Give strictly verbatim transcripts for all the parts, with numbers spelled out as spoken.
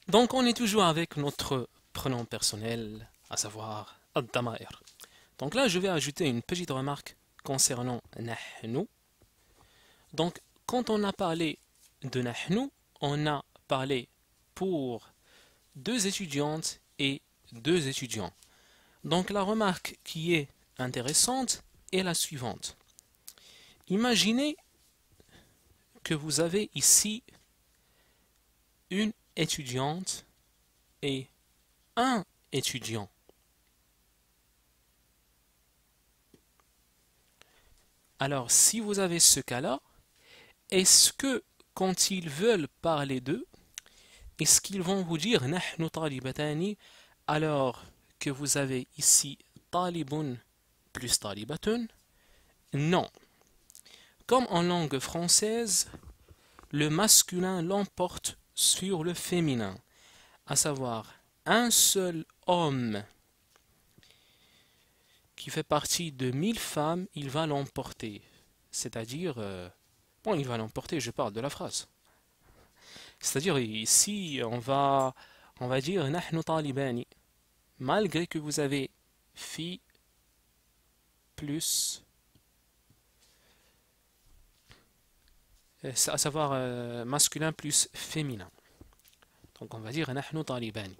Donc on est toujours avec notre pronom personnel, à savoir ad-damair. Donc là je vais ajouter une petite remarque concernant nahnu. Donc quand on a parlé de nahnu, on a parlé pour deux étudiantes et deux étudiants. Donc la remarque qui est intéressante est la suivante. Imaginez que vous avez ici une étudiante et un étudiant. Alors, si vous avez ce cas-là, est-ce que quand ils veulent parler d'eux, est-ce qu'ils vont vous dire نحن طالبتان alors que vous avez ici طالب plus طالبة? Non. Comme en langue française, le masculin l'emporte sur le féminin, à savoir un seul homme qui fait partie de mille femmes, il va l'emporter. C'est-à-dire, euh, bon, il va l'emporter, je parle de la phrase. C'est-à-dire, ici, on va, on va dire نحن طالبان, malgré que vous avez fille plus, euh, à savoir euh, masculin plus féminin. Donc on va dire نحن طالبان.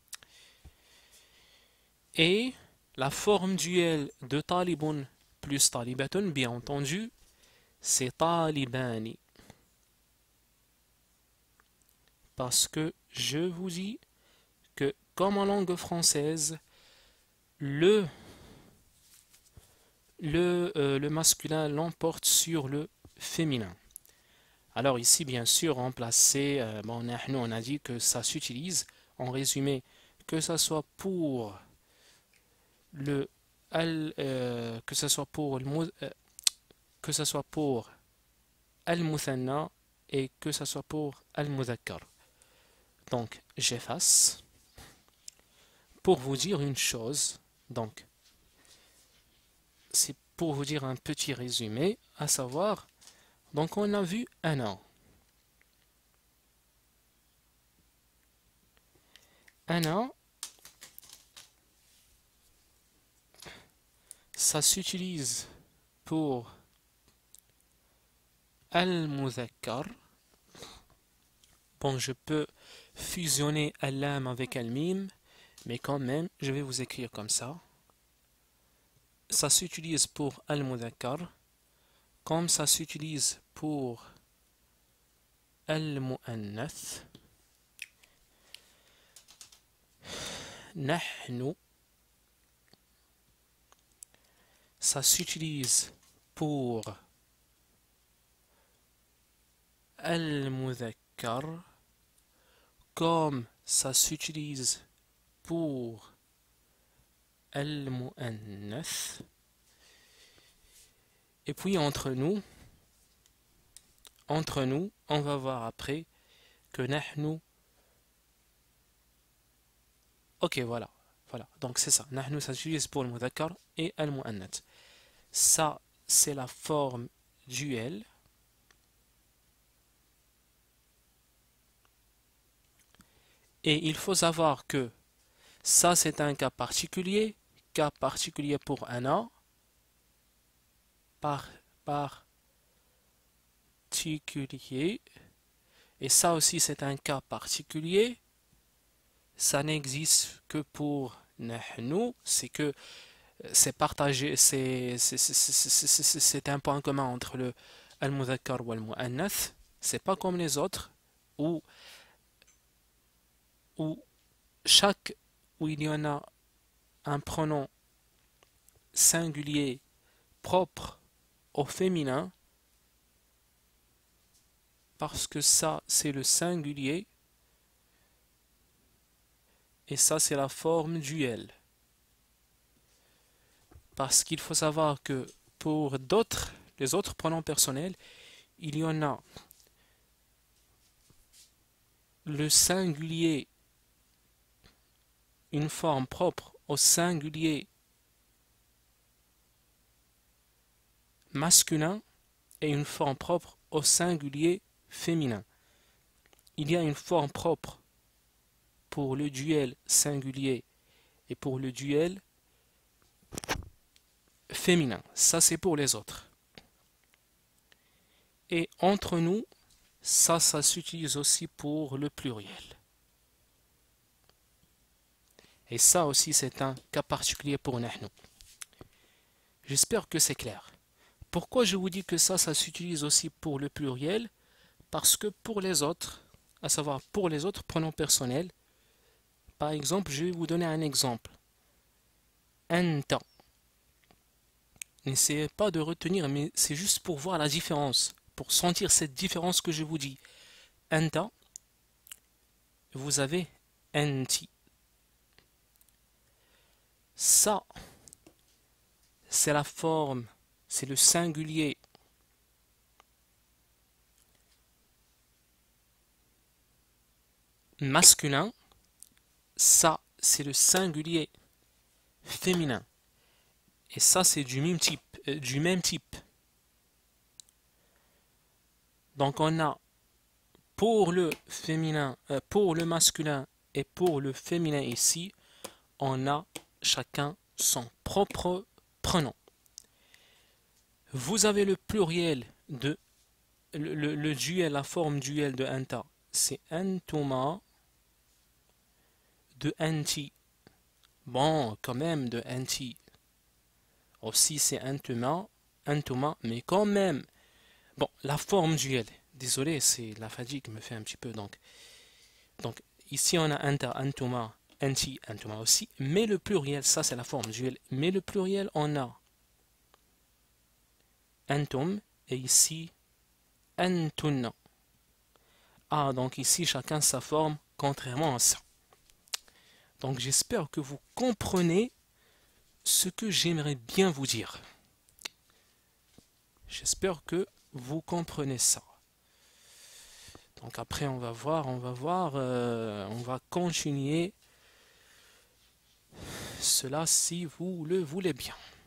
Et la forme duel de talibun plus talibatun, bien entendu, c'est talibani. Parce que je vous dis que, comme en langue française, le, le, euh, le masculin l'emporte sur le féminin. Alors ici, bien sûr, remplacer, euh, bon, nous on a dit que ça s'utilise, en résumé, que ça soit pour le al, euh, que ça soit pour le euh, que ça soit pour al-muthanna et que ça soit pour al-mudhakkar. Donc, j'efface pour vous dire une chose. Donc, c'est pour vous dire un petit résumé, à savoir, donc on a vu un an. Un an, ça s'utilise pour al-mudhakkar. Bon, je peux fusionner al-lam avec al-mim, mais quand même, je vais vous écrire comme ça. Ça s'utilise pour al-mudhakkar, comme ça s'utilise pour al-mu'annath. Nahnu, ça s'utilise pour al-mudhakkar, comme ça s'utilise pour al-mu'annath. Et puis entre nous, entre nous, on va voir après que nahnu. Ok, voilà, voilà. Donc c'est ça. Nahnu, ça s'utilise pour le mudhakkar et al-mu'annath. Ça, c'est la forme duel. Et il faut savoir que ça, c'est un cas particulier, cas particulier pour un an, par, particulier, et ça aussi, c'est un cas particulier, ça n'existe que pour nahnu, c'est que c'est partagé, c'est c'est- c'est- c'est- c'est- c'est- c'est un point commun entre le al-mudhakkar ou al-mu'annath, c'est pas comme les autres, où, où chaque, où il y en a un pronom singulier propre au féminin, parce que ça c'est le singulier et ça c'est la forme duel. Parce qu'il faut savoir que pour d'autres, les autres pronoms personnels, il y en a le singulier, une forme propre au singulier masculin et une forme propre au singulier féminin. Il y a une forme propre pour le duel singulier et pour le duel féminin. Ça, c'est pour les autres. Et entre nous, ça, ça s'utilise aussi pour le pluriel. Et ça aussi, c'est un cas particulier pour nahnu. J'espère que c'est clair. Pourquoi je vous dis que ça, ça s'utilise aussi pour le pluriel? Parce que pour les autres, à savoir pour les autres pronoms personnels, par exemple, je vais vous donner un exemple. Anta. N'essayez pas de retenir, mais c'est juste pour voir la différence, pour sentir cette différence que je vous dis. Anta, vous avez anti. Ça, c'est la forme, c'est le singulier. Masculin, ça, c'est le singulier féminin. Et ça, c'est du même type, euh, du même type. Donc, on a pour le féminin, euh, pour le masculin et pour le féminin ici, on a chacun son propre prénom. Vous avez le pluriel de le, le, le duel, la forme duel de anta, c'est antuma, de anti. Bon, quand même de anti. Aussi c'est antuma, antuma, mais quand même. Bon, la forme duel. Désolé, c'est la fatigue qui me fait un petit peu donc. Donc ici on a anta, antuma, anti, antuma aussi, mais le pluriel, ça c'est la forme duel, mais le pluriel on a antum et ici antunna. Ah, donc ici chacun sa forme contrairement à ça. Donc j'espère que vous comprenez ce que j'aimerais bien vous dire. J'espère que vous comprenez ça. Donc après on va voir, on va voir, euh, on va continuer cela si vous le voulez bien.